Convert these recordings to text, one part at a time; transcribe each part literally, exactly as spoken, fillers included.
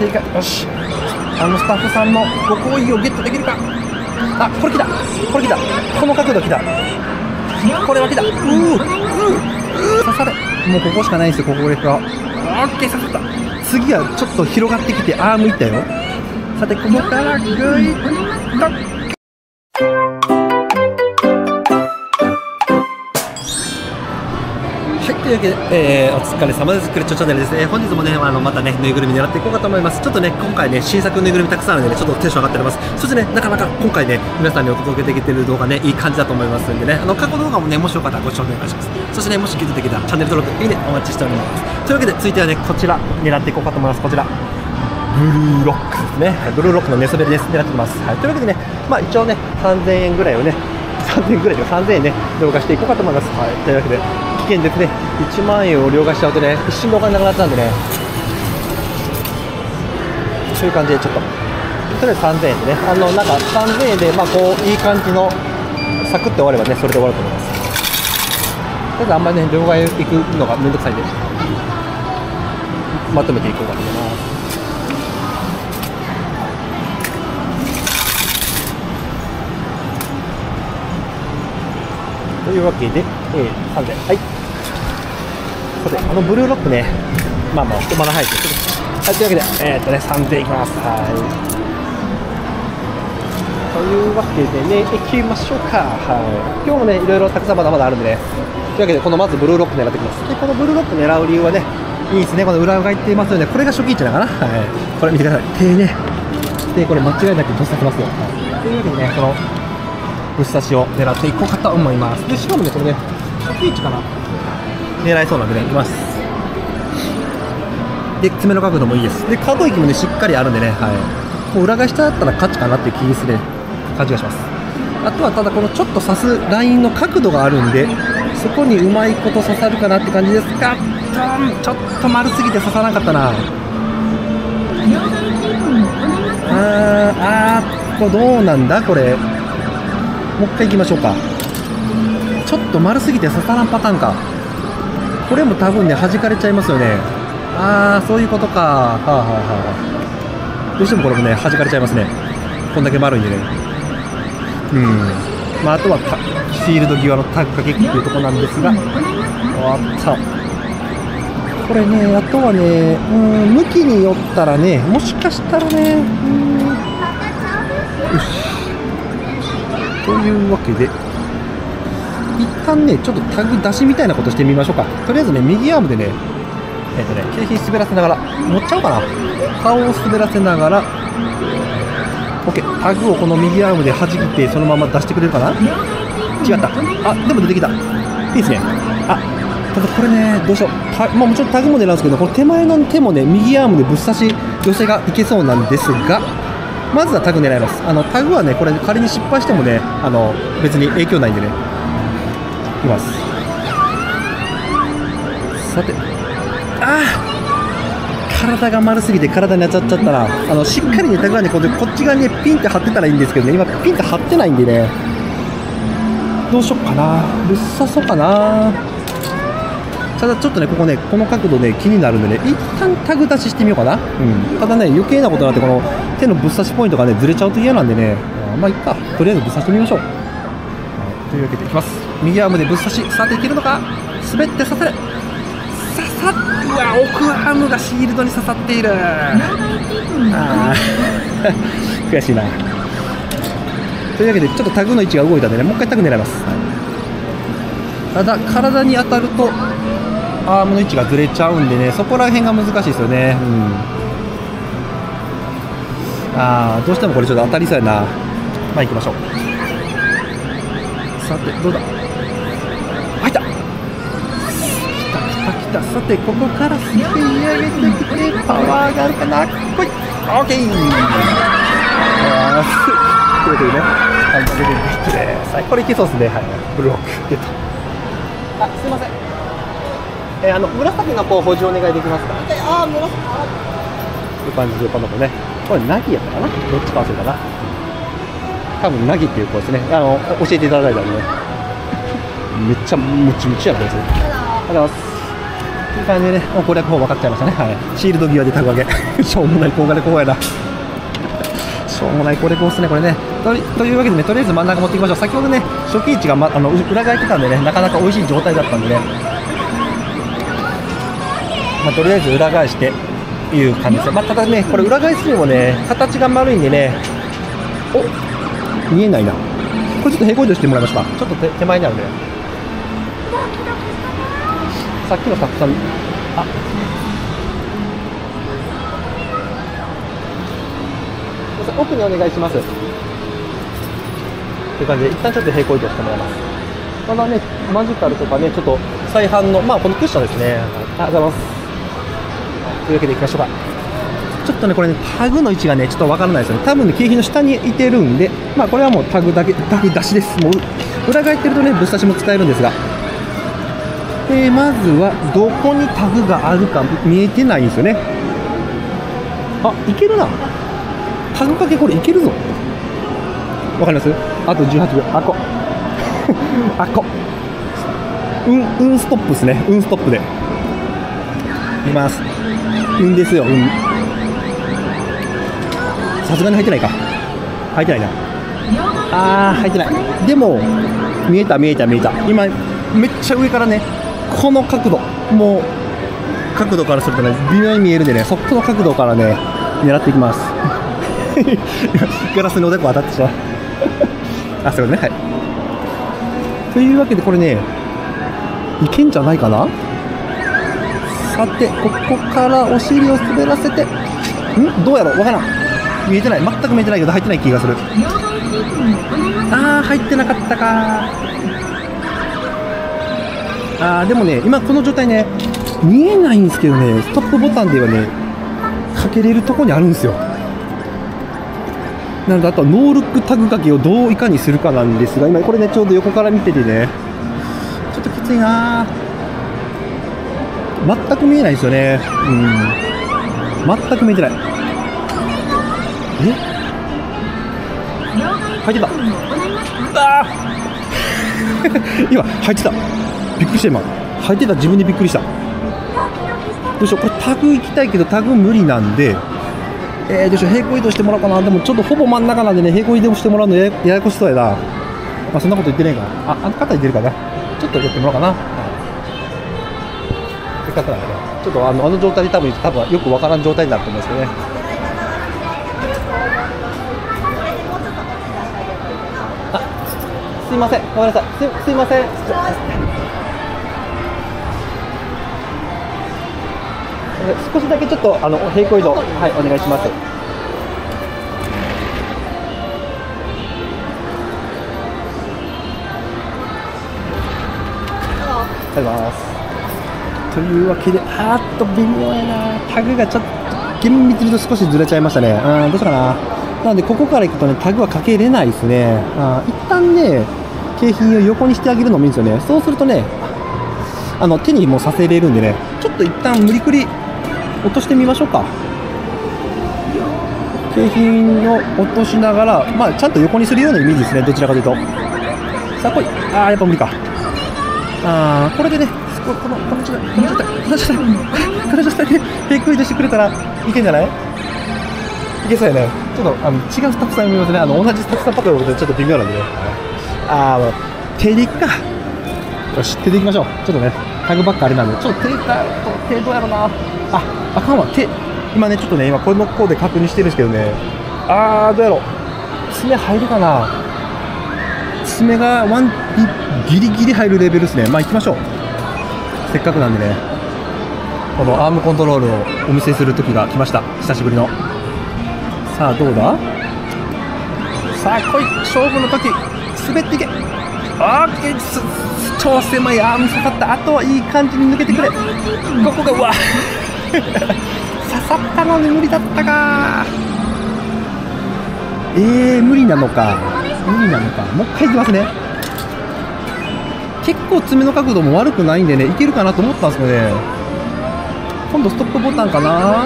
ていかよし、あのスタッフさんのご好意をゲットできるか。あ、これ来た、これ来た、この角度来た、これは来た。うーうー刺され、もうここしかないんですよ、ここでか。オッケー、刺さった。次はちょっと広がってきてアームいったよ。さてここからグイッと。はい、というわけで、えー、お疲れ様です。クレッチョチャンネルですね。本日もね、あのまたね、ぬいぐるみ狙っていこうかと思います。ちょっとね、今回ね、新作ぬいぐるみたくさんあるんでね、ちょっとテンション上がっております。そしてね、なかなか今回ね、皆さんにお届けできてる動画ね、いい感じだと思いますんでね、あの過去動画もね、もしよかったらご視聴お願いします。そしてね、もし気づいてきたらチャンネル登録、いいね、お待ちしております。というわけで、続いてはね、こちら、狙っていこうかと思います。こちら。ブルーロックですね。はい、ブルーロックの寝そべりです。狙ってきます。はい、というわけでね、まあ一応ね、さんぜんえんぐらいをね、さんぜんえんぐらいでさんぜんえんね、動画していこうかと思います。はい、というわけで、危険ですね。いちまんえんを両替しちゃうとね、一瞬でお金なくなっちゃうんでね、そういう感じでちょっと、とりあえずさんぜんえんでね、あのなんかさんぜんえんで、まあこう、いい感じの、サクッて終わればね、それで終わると思います。とりあえずあんまりね、両替行くのがめんどくさいんで、まとめていこうかと思います。というわけで、えー、さんぜんえん、はい。さて、あのブルーロックね、まあまあ、まだ早いですけど、はい、というわけで、えー、っとね、さんぜんえんいきます。はい。というわけでね、行きましょうか。はい。今日もね、いろいろたくさんまだまだあるんでね、というわけで、このまずブルーロック狙っていきます。で、このブルーロック狙う理由はね、いいですね、この裏側がいっていますよね、これが初期位置だから、はい。これ見てください。手ね、で、これ間違いなくぶっ刺せますよ。はい。というわけでね、この、ぶっ刺しを狙っていこうかと思います。で、しかもね、これね、初期位置かな、狙えそうなんでね、いきます。で、爪の角度もいいです。で、可動域もね、しっかりあるんでね、はい。もう裏返しだったら勝ちかなっていう気する感じがします。あとは、ただこのちょっと刺すラインの角度があるんで、そこにうまいこと刺さるかなって感じですが、ちょっと丸すぎて刺さなかったな。あー、あー、これどうなんだ、これ。もう一回行きましょうか。ちょっと丸すぎて刺さらんパターンか。これも多分ね、弾かれちゃいますよね。ああ、そういうことか。はあ、はあはあ、どうしてもこれもね、弾かれちゃいますね。こんだけ丸いんでね。うん。まあ、あとはシールド際のタッグかけっていうところなんですが。あった。これね、あとはね、うん、向きによったらね、もしかしたらね、うん。よし。というわけで、一旦ね、ちょっとタグ出しみたいなことしてみましょうか。とりあえずね、右アームでね、えっとね、景品滑らせながら、持っちゃおうかな。顔を滑らせながら、OK、タグをこの右アームで弾いて、そのまま出してくれるかな。違った。あ、でも出てきた。いいですね。あ、ただこれね、どうしよう。たまあ、もちろんタグも狙うんですけど、この手前の手もね、右アームでぶっ刺し寄せがいけそうなんですが、まずはタグ狙います。あのタグはね、これ仮に失敗してもね、あの別に影響ないんでね。いきます。さて、ああ、体が丸すぎて体に当たっちゃったな。あのしっかりね、タグはね、こっち側にね、ピンって張ってたらいいんですけどね、今ピンって張ってないんでね。どうしよっかな。ぶっ刺そうかな。ただちょっとね、ここね、この角度ね、気になるんでね、一旦タグ出ししてみようかな。うん。ただね、余計なことになって、この手のぶっ刺しポイントがね、ずれちゃうと嫌なんでね、あまあいっか。とりあえずぶっ刺してみましょう。はい、というわけでいきます。右アームでぶっ刺し、さていけるのか。滑って刺され。刺さっ、うわ、奥アームがシールドに刺さっている。ああ、悔しいな。というわけで、ちょっとタグの位置が動いたんでね、もう一回タグ狙います。はい、ただ、体に当たると、アームの位置がずれちゃうんでね、そこら辺が難しいですよね。うん。ああ、どうしてもこれちょっと当たりそうやな。まあ行きましょう。さて、どうだ。入った。来た来た来た。さて、ここからすくい上げてきて、パワーがあるかな。来い。オッケー。ああ、ということでね、はい、出てきてです。はい、これいけそうですね。はい、ブロックゲット。あ、すいません。えー、あの紫の子を補充お願いできますか。ああ、紫。こういう感じで、この子ね。これナギやったかな。どっちか忘れたな。多分ナギっていう子ですね。あの教えていただいたんでね。めっちゃムチムチやこいつ。ありがとうございます。というい感じでね、もう攻略法分かっちゃいましたね。はい。シールド際でタグ上げ。しょうもない攻略法やな。しょうもない攻略法っすね、これね。と, というわけでね、とりあえず真ん中持っていきましょう。先ほどね、初期位置が、ま、あの裏返ってたんでね、なかなか美味しい状態だったんでね。まあ、とりあえず裏返していう感じです。まあ、ただね、これ裏返すにもね、形が丸いんでね、お見えないな。これちょっと平行移動してもらいました。ちょっと 手, 手前にあるんで。さっきのたくさん、あ奥にお願いします。という感じで、一旦ちょっと平行移動してもらいます。ただね、マジカルとかね、ちょっと再販の、まあこのクッションですね。ありがとうございます。というわけでいきましょうか。ちょっとね、これね、タグの位置がね、ちょっとわからないですよね。多分ね、景品の下にいてるんで、まあこれはもうタグだけ、タグ出しです。もう、裏返ってるとね、ぶっ刺しも使えるんですが。えー、まずは、どこにタグがあるか見えてないんですよね。あ、いけるな。タグかけこれいけるぞ。わかります？あとじゅうはちびょう。あこ。あこ。うん、うんストップですね。うんストップで。いきます。うんですよ。うん。さすがに入ってないか。入ってないな。あー、入ってない。でも、見えた見えた見えた。今、めっちゃ上からね、この角度、もう、角度からするとね、微妙に見えるんでね、そこの角度からね、狙っていきます。ガラスにおでこ当たってしまう。あ、そうね、はい。というわけで、これね、いけんじゃないかな。さて、ここからお尻を滑らせて、んどうやろうわからん。見えてない。全く見えてないけど、入ってない気がする。あー、入ってなかったか。あー、でもね、今この状態ね、見えないんですけどね、ストップボタンではね、かけれるとこにあるんですよ。なので、あとはノールックタグかけをどういかにするかなんですが、今これね、ちょうど横から見ててね、ちょっときついな。全く見えないですよね。うん。全く見えてない。え？入ってた。あー今、入ってた。びっくりした、今。入ってた、自分でびっくりした。どうしよう、これタグ行きたいけど、タグ無理なんで、えー、どうしよう、平行移動してもらおうかな。でもちょっとほぼ真ん中なんでね、平行移動してもらうのやややこしそうやな。まあ、そんなこと言ってないかな。あ、あの方言ってるかな。ちょっとやってもらおうかな。せっかくなんでね、ちょっとあのあの状態で多分、多分よくわからん状態になると思うんですけどね。あ、すいません、ごめんなさい。す、すいません。少しだけちょっとあの平行移動、はい、お願いします。ありがとうございます。というわけで、あーっと微妙やな。タグがちょっと厳密に言うと少しずれちゃいましたね。うん、どうしようかな。なのでここから行くとね、タグはかけれないですね。あ、一旦ね、景品を横にしてあげるのもいいんですよね。そうするとね、あの手にもさせれるんでね、ちょっと一旦無理くり落としてみましょうか。景品を落としながら、まあ、ちゃんと横にするようなイメージですね、どちらかというと。さあ、来い。あー、やっぱ無理か。あー、これでね、この、この状態、この状態、この状態、この状態で平行移動してくれたらいけんじゃない？いけそうやね。ちょっと、あの、違うスタッフさん見ますね。あの、同じスタッフさんパックのことでちょっと微妙なんでね。あー、手でいくか。よし、手でいきましょう。ちょっとね、タグばっかあれなんで、ちょっと手か、手どうやろうな。あ、あかんわ、手。今ね、ちょっとね、今これの方で確認してるんですけどね。あー、どうやろう。爪入るかな。爪がワンギリギリ入るレベルですね。まあ行きましょう。せっかくなんでね、このアームコントロールをお見せする時が来ました。久しぶりの。さあどうだ。さあ来い、勝負の時、滑っていけ。あー、超狭いアーム刺さった。あとはいい感じに抜けてくれ。ここが、うわ刺さったのに無理だったか。えー、無理なのか。無理なのか。もう一回いきますね。結構爪の角度も悪くないんでね、いけるかなと思ったんですけどね。今度ストップボタンかな。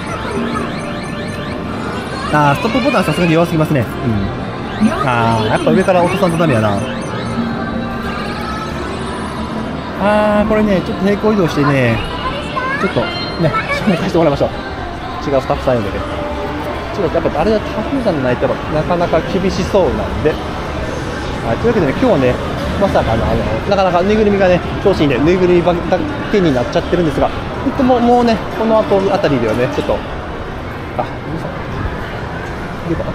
あー、ストップボタンさすがに弱すぎますね。うん。あー、やっぱ上から落とさんとダメやな。あー、これね、ちょっと平行移動してね、 ちょっとね、紹介してもらいましょう。違うスタッフさん呼んでね。ちょっとやっぱあれはタフじゃないとなかなか厳しそうなんで。はい、というわけでね、今日はね、まさかのあのなかなかぬいぐるみがね、調子いいんで、ぬいぐるみだけになっちゃってるんですが、いつももうね、この後あたりではね、ちょっと、あ、いいかな。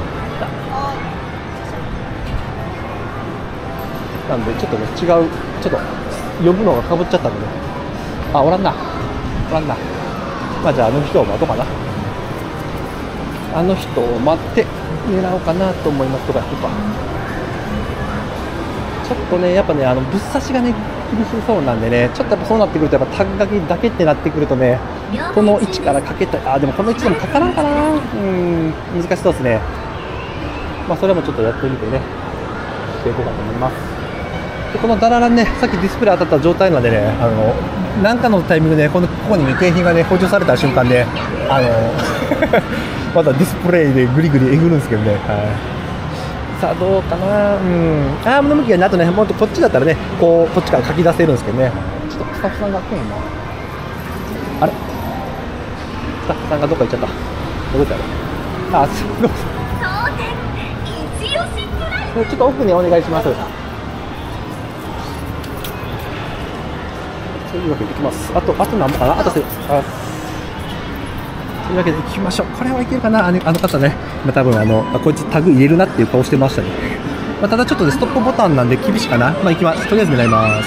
なんで、ちょっとね、違う、ちょっと呼ぶのがかぶっちゃったんでね、あ、おらんな、おらんな。まあ、じゃあ、あの人を待とうかな。あの人を待って狙おうかなと思いますとか、やっぱ。ちょっとね、やっぱね、あのぶっ刺しがね、厳しそうなんでね、ちょっとやっぱそうなってくると、やっぱタグ書きだけってなってくるとね、この位置からかけたい、あ、でもこの位置でもかからんかな、うん、難しそうですね。まあ、それもちょっとやってみてね、していこうかと思います。でこのダラランね、さっきディスプレイ当たった状態なんでね、あのなんかのタイミングで、このここに、ね、景品がね、補充された瞬間で、あのまたディスプレイでぐりぐりえぐるんですけどね。はい、さあどうかな、うん、アームの向きがね、あとね、もっとこっちだったらね、こうこっちから書き出せるんですけどね、ちょっとスタッフさんが来んな、あれ、スタッフさんがどっか行っちゃった、どこ行ったの、あ、すごい、ちょっと奥にお願いします。というわけでいきます。あと、あと何もかな、あとせ、あ、というわけでいきましょう。これはいけるかな、あの、あの方ね、まあ、多分あの、あ、こいつタグ入れるなっていう顔してましたね。まあ、ただちょっとね、ストップボタンなんで厳しいかな。まあ、いきます。とりあえず狙います。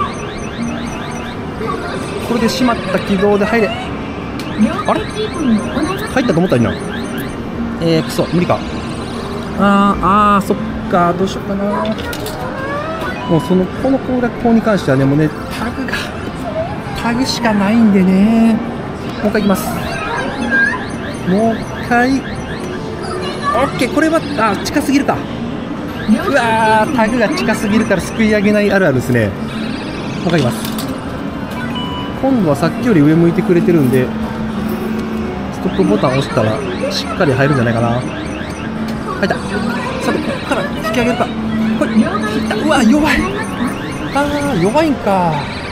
これで閉まった軌道で入れ。あれ、入ったと思ったらいいな。えー、くそ、無理か。あー、あー、そっか、どうしようかな。もうその、この攻略法に関してはね、もうね、タグが、タグしかないんでね。もう一回いきます。もう一回。オッケー、これは、あ、近すぎるか。うわー、タグが近すぎるからすくい上げないあるあるですね。もう一回いきます。今度はさっきより上向いてくれてるんで、ストップボタン押したら、しっかり入るんじゃないかな。入った。さて、ここから引き上げるか。これ、引いた。うわ、弱い。あー、弱いんか。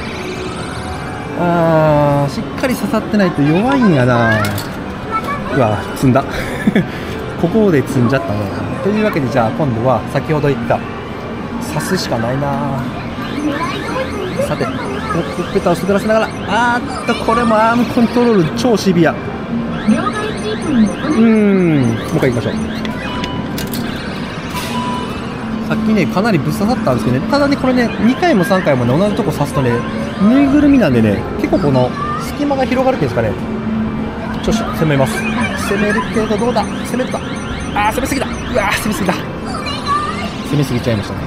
あー、しっかり刺さってないと弱いんやな。うわ、積んだ。ここで積んじゃったね。というわけで、じゃあ今度は先ほど言った刺すしかないな。さて、ほっぺたを滑らせながら、あーっと、これもアームコントロール超シビア。うーん、もう一回いきましょう。さっきね、かなりぶっ刺さったんですけどね、ただね、これね、にかいもさんかいもね、同じとこ刺すとね、ぬいぐるみなんでね、結構この隙間が広がるっていうんですかね、ちょっと攻めます。攻めるけど、どうだ、攻めるか、あー、攻めすぎだ、うわー、攻めすぎだ、攻めすぎちゃいましたね。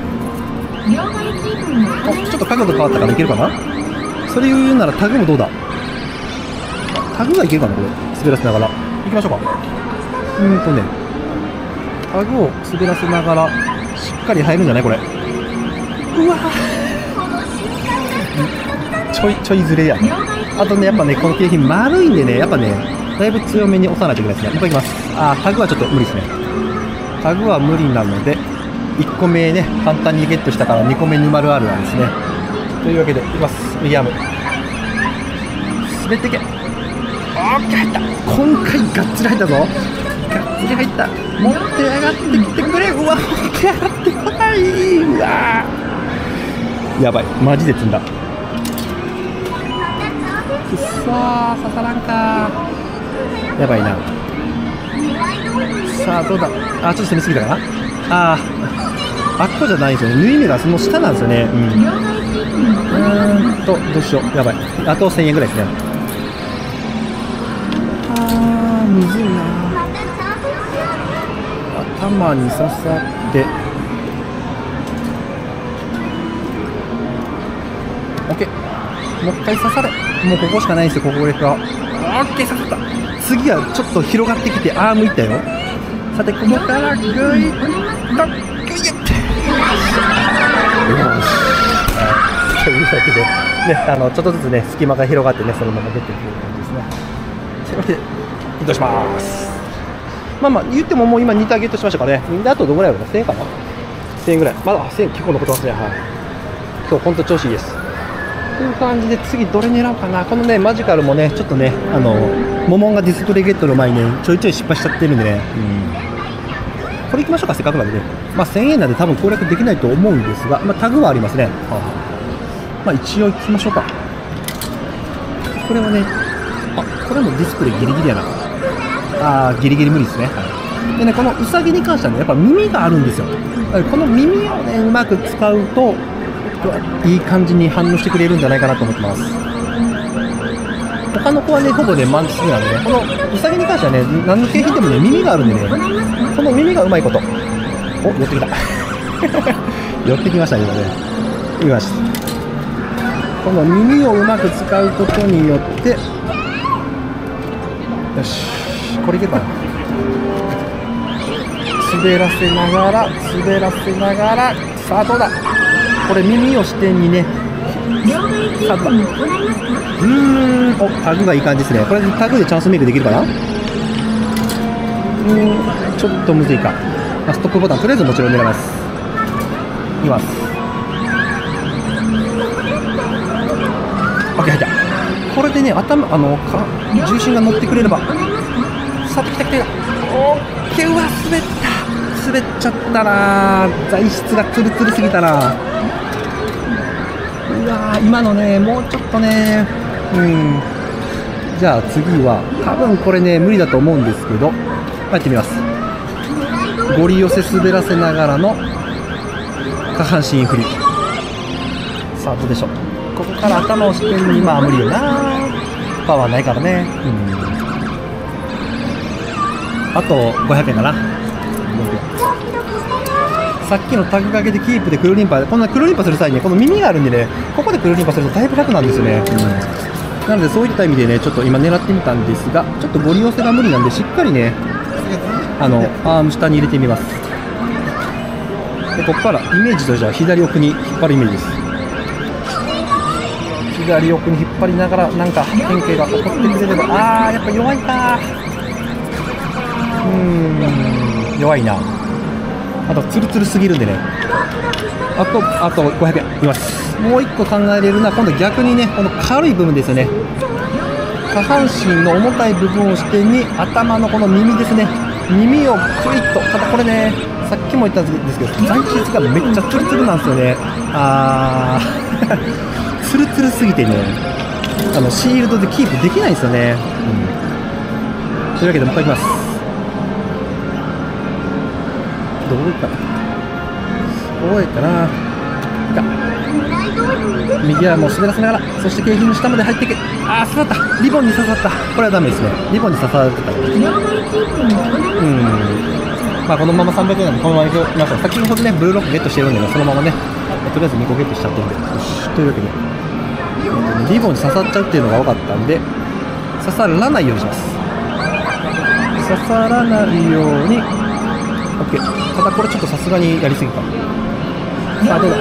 お、ちょっと角度変わったからいけるかな。それを言うなら、タグもどうだ、タグがいけるかな、これ、滑らせながら、いきましょうか。うーんとね、タグを滑らせながら、しっかり入るんじゃない、これ。うわー、ちょいちょいずれや。あとね、やっぱね、この景品丸いんでね、やっぱね、だいぶ強めに押さないといけないですね。もう一回いきます。あー、タグはちょっと無理ですね。タグは無理なので、いっこめね、簡単にゲットしたからにこめに丸あるなんですね。というわけで、いきます。右アーム。滑っていけ。オッケー、入った。今回ガッツリ入ったぞ。ガッツリ入った。持って上がってきてくれ。うわ、持って上がってこない。うわー、やばい、マジで積んだ。くっそー、刺さらんかー。やばいな。さあ、どうだ。あ、ちょっと攻めすぎたかな。あー、あっこじゃないんですよね。縫い目がその下なんですよね。うん。うーんと、どうしよう。やばい。あとせんえんぐらいですね。あー、むずいな。頭に刺さって。オッケー。もう一回刺され。もうここしかないんですよ、ここでか。オッケー、刺さった。次はちょっと広がってきて、アームいったよ。さて、ここからグイッと、グイッて。というわけで、ね、あの、ちょっとずつね、隙間が広がってね、そのまま出てくる感じですね。というわけで、移動します。まあまあ、言ってももう今にターゲットしましたからね。で、あとどのぐらいあるの ?せんえん かな ?せんえんぐらい。まだせんえん結構残ってますね。はい。今日本当調子いいです。 という感じで次どれ狙おうかな。このねマジカルもねちょっとねあのモモンがディスプレイゲットの前にねちょいちょい失敗しちゃってるんでね、うん、これいきましょうか。せっかくなんでね、まあ、せんえんなんで多分攻略できないと思うんですが、まあ、タグはありますね。まあ一応いきましょうか。これはね、あ、これもディスプレイギリギリやな。あーギリギリ無理ですね。はい、でねこのウサギに関してはねやっぱ耳があるんですよ。この耳をねうまく使うといい感じに反応してくれるんじゃないかなと思ってます。他の子はねほぼね満喫なんでね、このウサギに関してはね何の景品でもね耳があるんでね、この耳がうまいこと。お、寄ってきた寄ってきました今ね。いました。この耳をうまく使うことによって、よしこれいけるかな。滑らせながら滑らせながら、さあどうだ。これ耳を支点にね、さあどうだ。うーん、おタグがいい感じですね。これタグでチャンスメイクできるかな。うーんちょっとむずいか。ストップボタンとりあえずもちろん狙います。いきます。オッケー入った。これでね頭あのか重心が乗ってくれれば。さあ来た来た来た。オッケー、うわ滑った滑っちゃったな。材質がツルツルすぎたな。うわ今のねもうちょっとね、うんじゃあ次は多分これね無理だと思うんですけどやってみます。ゴリ寄せ滑らせながらの下半身振り。さあどうでしょう。ここから頭を支点に、まあ無理よな、パワーないからね。うんあとごひゃくえんかな。さっきのタグ掛けでキープで黒リンパ、こんな黒リンパする際に、ね、この耳があるんでね、ここで黒リンパするとだいぶ楽なんですよね。うん、なのでそういった意味でねちょっと今狙ってみたんですが、ちょっとゴリ寄せが無理なんでしっかりねあのアーム下に入れてみます。でここからイメージとしては左奥に引っ張るイメージです。左奥に引っ張りながらなんか変形が起こってくれれば。あーやっぱ弱いか。うーん弱いな。あとツルツルすぎるんでね、あとあとごひゃくえんいきます。もういっこ考えれるのは今度逆にねこの軽い部分ですよね。下半身の重たい部分を支点に頭のこの耳ですね。耳をクイッと。ただこれねさっきも言ったんですけど材質がめっちゃツルツルなんですよね。あーツルツルすぎてねあのシールドでキープできないんですよね。うん、というわけでもう一回いきます。どういったかなどういったな。右はもう滑らせながら、そして景品の下まで入っていけ。あー刺さった。リボンに刺さった。これはダメですね。リボンに刺さってた。うんまあこのままさんびゃくえんなんでこのままいきましょう。先ほどねブルーロックゲットしてるんで、ね、そのままねとりあえずにこゲットしちゃってるんで、よしというわけで、えっとね、リボンに刺さっちゃうっていうのが分かったんで刺さらないようにします。刺さらないように OK。 ただこれちょっとさすがにやりすぎか。さあどうだ。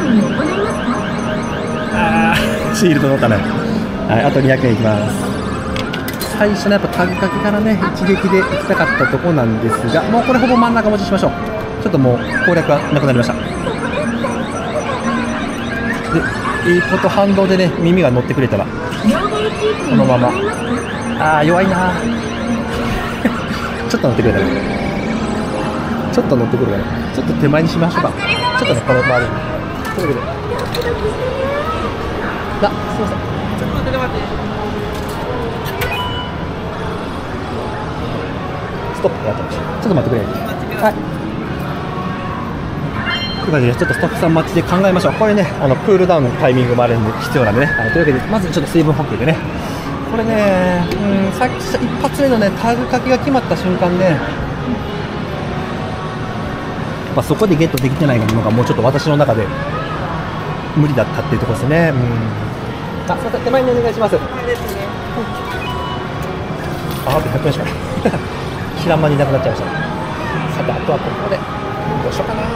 あーシールド乗ったね。はい、あとにひゃくえんいきます。最初のやっぱタグ掛けからね一撃でいきたかったところなんですが、もうこれほぼ真ん中持ちしましょう。ちょっともう攻略はなくなりました。でいいこと反動でね耳が乗ってくれたらこのまま。あー弱いなちょっと乗ってくれたらちょっと乗ってくるから、ちょっと手前にしましょうか。ちょっとねこの周りにというわけで、あすいませんちょっと待って待ってストップがあったました。ちょっと待ってくれ。はいという感じでちょっとスタッフさん待ちで考えましょう。これねあのクールダウンのタイミングもあるんで必要なんでね、はい、というわけでまずちょっと水分補給でね、これねうんさっき一発目のねタグ掛けが決まった瞬間ね、まあ、そこでゲットできてないのがもうちょっと私の中で無理だったっていうところですね。うんあ、すいません手前にお願いします。ああとひゃくえんしかない知らん間になくなっちゃいました。さてあとはここでどうしようかな。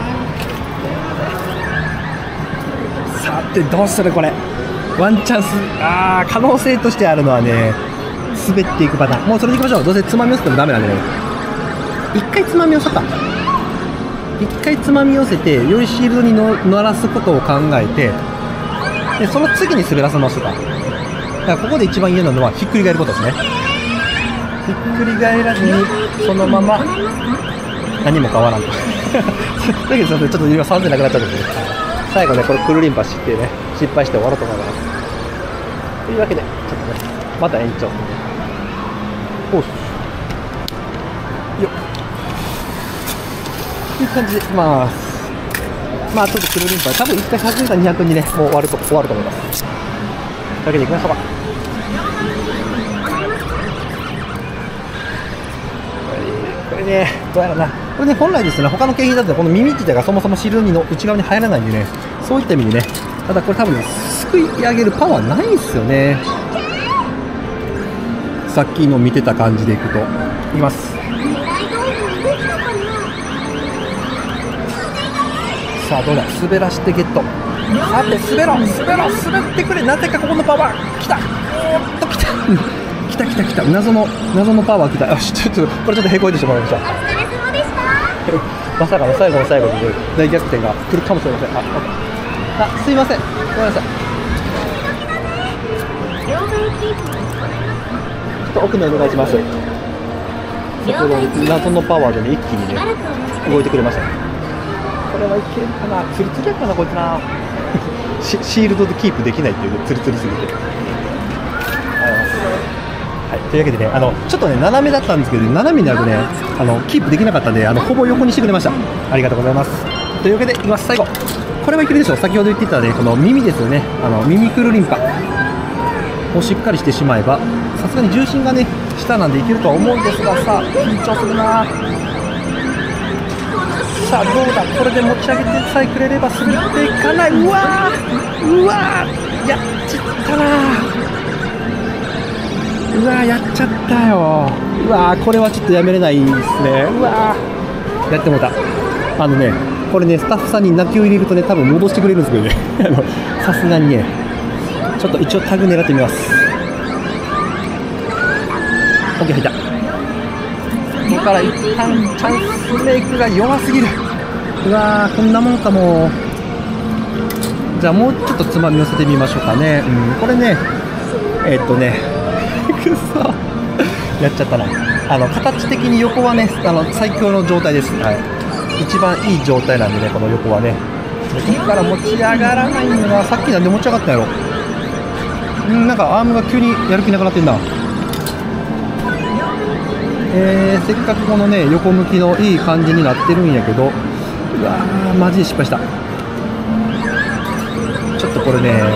さてどうするこれワンチャンス。あー可能性としてあるのはね滑っていくパターン。もうそれでいきましょう。どうせつまみ寄せてもダメなんでね、一回つまみ寄せた一回つまみ寄せてよりシールドにの乗らすことを考えて、 でその次に滑らせましょうか。だからここで一番嫌なのはひっくり返ることですね。ひっくり返らずにそのまま何も変わらんとだけどちょっと今さんぜんなくなっちゃったんですけど、最後ねこれくるりんぱしてね失敗して終わろうと思います。というわけでちょっとねまた延長おっよっという感じでいきます。まあちょっとくるりんぱ多分いっかいひゃくえんかにひゃくにねもう終わると終わると思います。というわけでいきましょうか。これね、どうやらな、これね、本来ですね、他の景品だとこの耳自体がそもそもシールの内側に入らないんでね、そういった意味でね、ただこれ多分ね、すくい上げるパワーないんですよね。さっきの見てた感じでいくと、いきます。さあ、どうだ、滑らしてゲット。さて、滑ろう、滑ろう、滑ってくれ、なぜかここのパワー、きた、おーっときた。来た来た来た、謎の謎のパワー来た。よし、ちょっとこれちょっとへこいてしてもらいました。まさかの最後の最後に大逆転が来るかもしれません。あ、あ、すいません、ごめんなさい。ちょっと奥にお願いします。先ほど謎のパワーでね一気にね動いてくれました。これはいけるかな、ツルツルやかなこいつなシ, シールドでキープできないっていうツルツルすぎて。はい、というわけでね、あのちょっとね斜めだったんですけど、斜めになるとねあのキープできなかったんで、あのほぼ横にしてくれました。ありがとうございます。というわけでいきます。最後これはいけるでしょう。先ほど言ってたねこの耳ですよね、あの耳くるりんぱをしっかりしてしまえば、さすがに重心がね下なんでいけるとは思うんですが、さあ緊張するな。さあどうだ、これで持ち上げてさえくれれば滑っていかない。うわーうわーやっちったなー。うわーやっちゃったよ。うわーこれはちょっとやめれないですね。うわーやってもうた。あのねこれねスタッフさんに泣きを入れるとね多分戻してくれるんですけどねさすがにねちょっと一応タグ狙ってみます。 OK 入った。ここから一旦チャンスメイクが弱すぎる。うわーこんなもんかも。じゃあもうちょっとつまみ寄せてみましょうかね。うん、これねえー、っとねくそやっちゃったな。あの形的に横はねあの最強の状態です。はい、一番いい状態なんでねこの横はね。ここから持ち上がらないのがさっきなんで持ち上がったやろ。んなんかアームが急にやる気なくなってんな。えー、せっかくこのね横向きのいい感じになってるんやけど、うわーマジで失敗した。ちょっとこれねね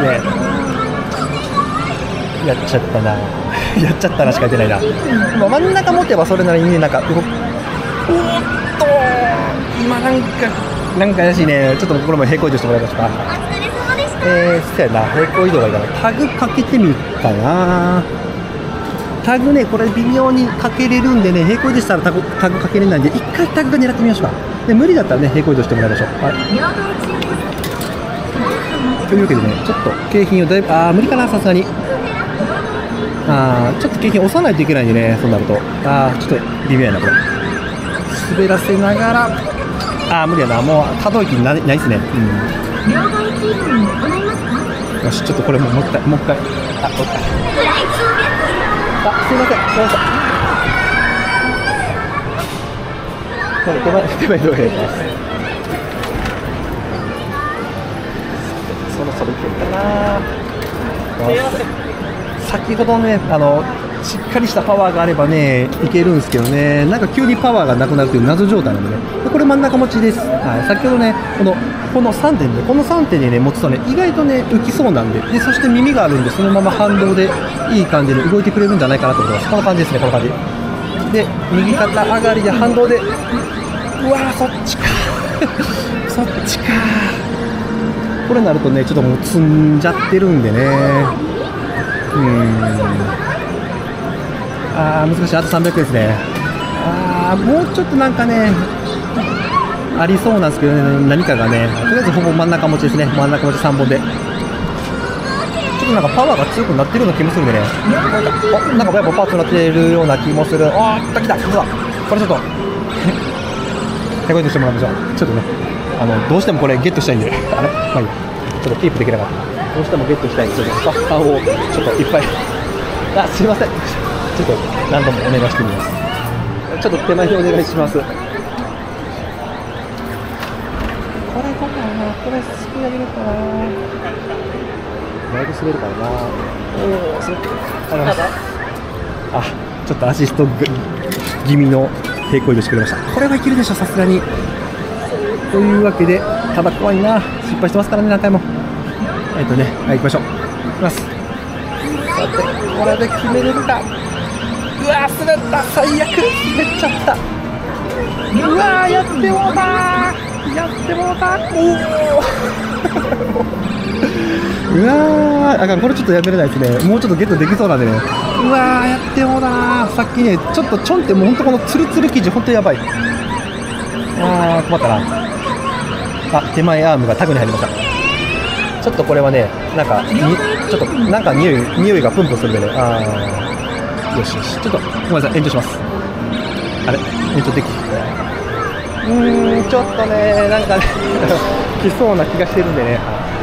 やっちゃったなやっちゃったなしか出ないな。まあ、真ん中持てばそれなりにねなんか動く。おーっと今なんかなんか怪しいね。ちょっとこれも平行移動してもらいました。えー、そうやな、平行移動がいいからタグかけてみるかな。タグねこれ微妙にかけれるんでね、平行移動したらタグタグかけれないんで一回タグが狙ってみましょうか。で無理だったらね平行移動してもらいましょう。はい、というわけでねちょっと景品をだいぶあー無理かなさすがに。あーちょっと景品押さないといけないんでね、そうなるとあーちょっと微妙やなこれ。滑らせながらあー無理やな、もう可動域ないないっすね。うん、よしちょっとこれももう一回もう一回あもう一回あすいませんごめんなさい。手前手前どうやります。そろそろいけるかな。先ほどねあのしっかりしたパワーがあればねいけるんですけどね、なんか急にパワーがなくなるという謎状態なので、ね、でこれ真ん中持ちです。はい、先ほどねこのこのさんてんでこのさんてんでね持つとね意外とね浮きそうなんで、でそして耳があるんでそのまま反動でいい感じに動いてくれるんじゃないかなと思います。この感じですね、この感じで右肩上がりで反動で、うわーそっちかそっちか。これになるとねちょっともう積んじゃってるんでね、うーんあー難しい。あとさんびゃくえんですね。あーもうちょっとなんかねありそうなんですけどね、何かがね。とりあえずほぼ真ん中持ちですね。真ん中持ちさんぼんでちょっとなんかパワーが強くなってるような気もするんでね、なんかおなんかやっぱパーツになってるような気もする。おーっときた、実はこれちょっと手こいとしてもらいましょう。ちょっとねあのどうしてもこれゲットしたいんであれまあいいや、ちょっとキープできなかった。 どうしてもゲットしたいんで、ちょっとスタッフさんをちょっといっぱい、あ、すいません、ちょっと何度もお願いしてみます。ちょっと手前にお願いします。これどうかな、これすくい上げるかな、だいぶ滑るからな。おお、滑ってる。ありがとうございます。あ、ちょっとアシスト気味の平行移動してくれました。これはいけるでしょ、さすがに。というわけで、ただ怖いな、失敗してますからね、何回も。えっとね、はい、行きましょう。行きます。さて、これで決めれるか。うわー、滑った、最悪、滑っちゃった。うわー、やってもうたー、やってもうたー、おお。うわー、あかん、これちょっとやめれないですね。もうちょっとゲットできそうなんでね。うわー、やってもうたなー。さっきね、ちょっとちょんってもうほんとこのツルツル生地、ほんとやばい。あー、困ったな。あ、手前アームがタグに入りました。ちょっとこれはね、なんかにちょっとなんか匂い匂いがプンプンするんでね。あー、よしよし、ちょっとごめんなさい、延長します。あれ、延長でき、うーん、ちょっとね、なんかね来そうな気がしてるんでね。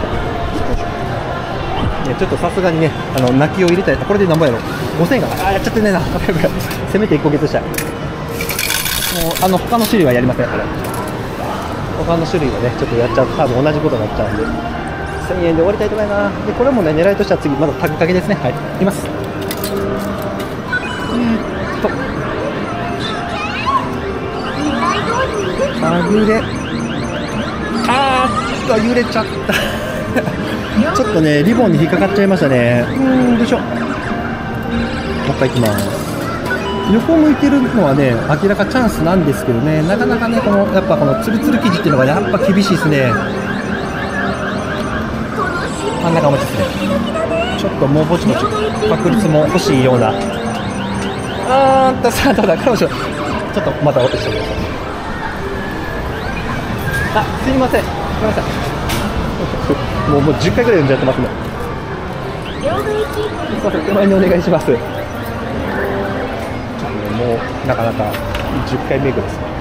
ね、ちょっとさすがにね、あの泣きを入れたい。これで何ぼやろ、ごせんえんかな。あー、やっちゃってねえな。せめていっこゲットしたい。もうあの他の種類はやりません。あれ、他の種類はね、ちょっとやっちゃう、多分同じことになっちゃうんで、せんえんで終わりたいと思いな。で、これもね、狙いとしては次、まだタグかけですね。はい、いきます。えーっと、タグで、あーっと、揺れちゃった。ちょっとね、リボンに引っかかっちゃいましたね。うーん、どうしよう。もう一回いきます。横向いてるのはね、明らかチャンスなんですけどね、なかなかね、このやっぱこのツルツル生地っていうのがやっぱ厳しいですね。真ん中持ちですね。ちょっともうぼちぼち確率も欲しいような。あーんと、さあどうだ、彼女ちょっとまた落としてください。あ、すいません、ごめんなさい。もうもうじゅっかいぐらい読んじゃってますね。すいません、手前にお願いします。もうなかなかじゅっかいめぐらいですね。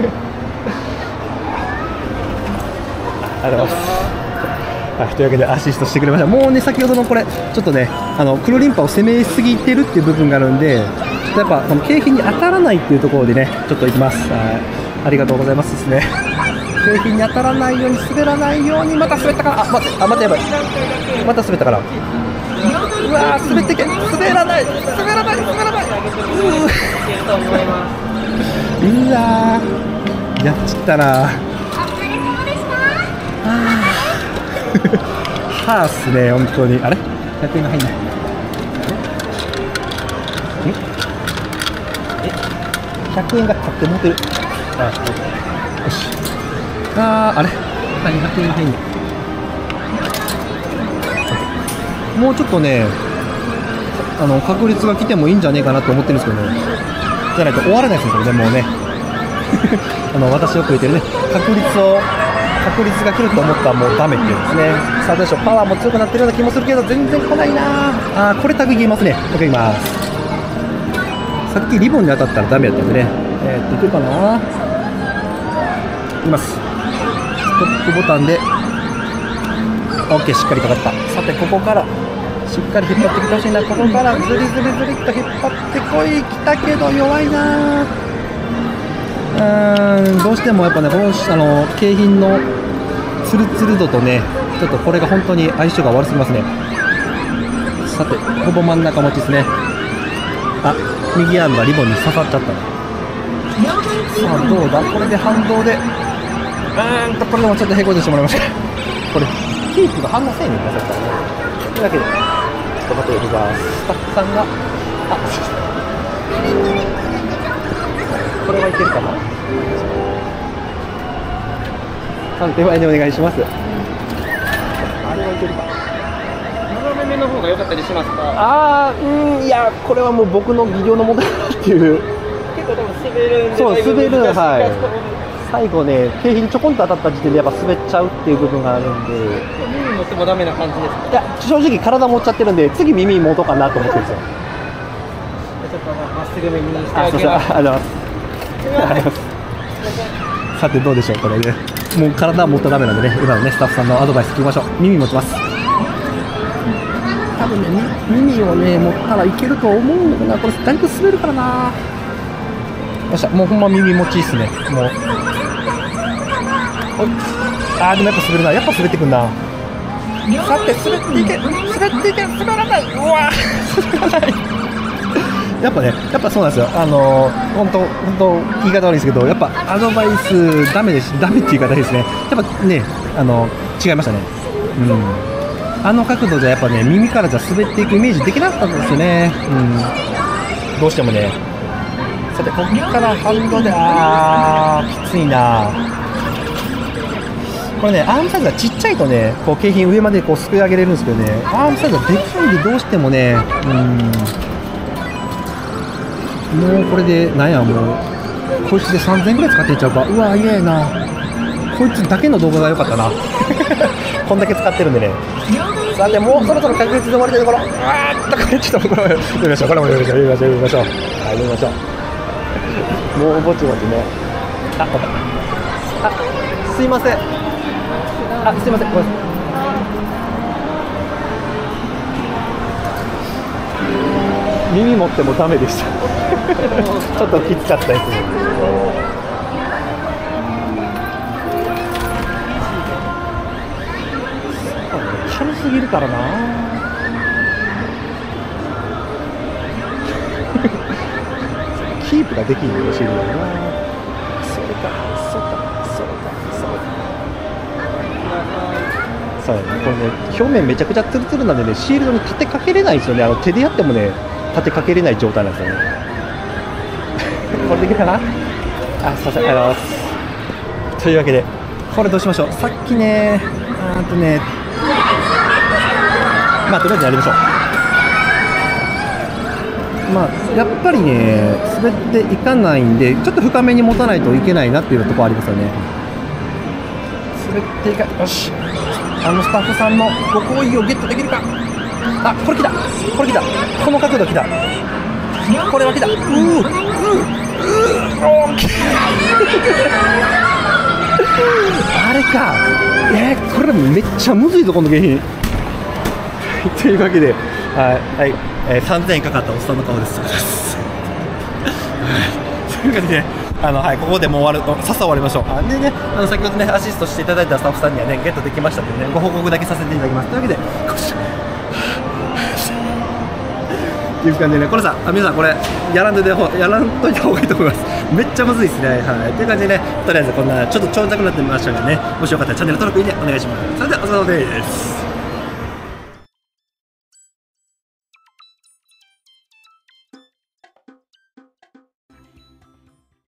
ありがとうございます。はい、というわけでアシストしてくれました。もうね、先ほどのこれちょっとね、あの黒リンパを攻めすぎてるっていう部分があるんで、ちょっとやっぱこの景品に当たらないっていうところでね、ちょっといきます。はい、ありがとうございますですね。景品に当たらないように、滑らないように、また滑ったから、あ、待って、あ、待って、やばい、また滑ったから、うわー、滑ってけ、滑らない、滑らない、滑らない、うーわー、やっちったな。はあっすね、本当に。あれ、ひゃくえんが入んない。え、ひゃくえんが買って持ってる。あ、よし。あー、あれ、にひゃくえんが入んない。もうちょっとね、あの確率が来てもいいんじゃねえかなと思ってるんですけどね。じゃないと終わらないですね、これね、もうね。あの私よく言ってるね、確率を確率が来ると思ったらもうダメっていうんですね。さあどうでしょう、パワーも強くなってるような気もするけど全然来ないなあ。あー、これタグ言えますね。僕言います。さっきリボンに当たったらダメだったんでね、えー、っといけるかな。いきます。ストップボタンで OK、 しっかりかかった。さてここからしっかり引っ張ってきてほしいな。ここからズリズリズリっと引っ張ってこい。来たけど弱いな。うーん、どうしてもやっぱね、このあの景品のツルツル度とね、ちょっとこれが本当に相性が悪すぎますね。さてほぼ真ん中持ちですね。あ、右アームがリボンに刺さっちゃった。さあどうだ、これで反動で、うーんとこれでもちょっとへこんでしてもらいました。これキープが反応せえねんか、さっきからね。というわけでちょっと待ってください。スタッフさんが、あ、これはいけるかな。さん手前でお願いします。あれはいけるか。 斜め目の方が良かったりしますか。 あー、うん、いや、これはもう僕の技量の問題だっていう。 結構多分滑るんで。 そう、滑る、はい。最後ね、景品ちょこんと当たった時点でやっぱ滑っちゃうっていう部分があるんで。 耳持ってもダメな感じですか。 いや、正直体持っちゃってるんで、次耳持とうかなと思ってるんですよ。 ちょっとまっすぐめにしてあ、 あげそうそう、あます。 りがとうございます。ありがとうございます。さてどうでしょう、これね。もう体は持ったらダメなんでね、今のね、スタッフさんのアドバイス聞きましょう。耳持ちます。 多分ね、耳をね、持ったらいけると思うんだけどな、これ、だいぶ滑るからな。よっしゃ、もうほんま耳持ちいいっすね、もう。おい、あー、でもやっぱ滑るな、やっぱ滑ってくんな。さて、滑っていけ、滑っていけ、滑らない、うわー、滑らない。やっぱね、やっぱそうなんですよ、あのー、本当、本当、言い方悪いですけど、やっぱアドバイス、ダメです、ダメっていう言い方ですね、やっぱね、あのー、違いましたね。うん、あの角度じゃやっぱね、耳からじゃ滑っていくイメージできなかったんですよね、うん、どうしてもね。さて、ここからハンドで、あー、きついな。これね、アームサイズがちっちゃいとね、こう景品上までこうすくい上げれるんですけどね、アームサイズがでかいんで、どうしてもね、うん、もうこれで、なんや、もう、こいつでさんぜんえんぐらい使ってんちゃうか、うわ、嫌やな、こいつだけの動画が良かったな。こんだけ使ってるんでね。さて、もうそろそろ確実で終わりたいところ。あーっと、これちょっと、これも読みましょう、これも読みましょう、読みましょう、読みましょう。はい、読みましょう。もうぼちぼちね。あ、また。あ、すいません。あ、すいません、ごめんなさい。耳持ってもダメでした。ちょっときつかったですね。軽すぎるからな。キープができんのよ、シールドな。それか、そうか、そうか、そうか。そうやね、これね、表面めちゃくちゃツルツルなんでね、シールドに立てかけれないんですよね。あの手でやってもね、立てかけれない状態なんですよね。これできるかな。あ、すいません、ありがとうございます。というわけで、これどうしましょう。さっきね、あーとね、まあとりあえずやりましょう。まあやっぱりね、滑っていかないんで、ちょっと深めに持たないといけないなっていうところありますよね。滑っていか、よし、あのスタッフさんのご好意をゲットできるか。あ、これ来た、これ来た、この角度来た、これは来た、うーうーうーおーあれか、えー、これめっちゃむずいぞ、この景品。というわけで、はい、はい、えー、さんぜんえんかかったおっさんの顔です。というわけで、ね、あの、はい、ここでもう終わる、さっさ終わりましょう。あでね、あの先ほどね、アシストしていただいたスタッフさんにはね、ゲットできましたのでね、ご報告だけさせていただきます。というわけで、という感じでね、これさ、あ、皆さんこれやらんといてやらんといた方がいいと思います。めっちゃむずいですね。はい。という感じでね、とりあえずこんなちょっと長尺になってみましたがね、もしよかったらチャンネル登録いいねお願いします。それではお疲れ様です。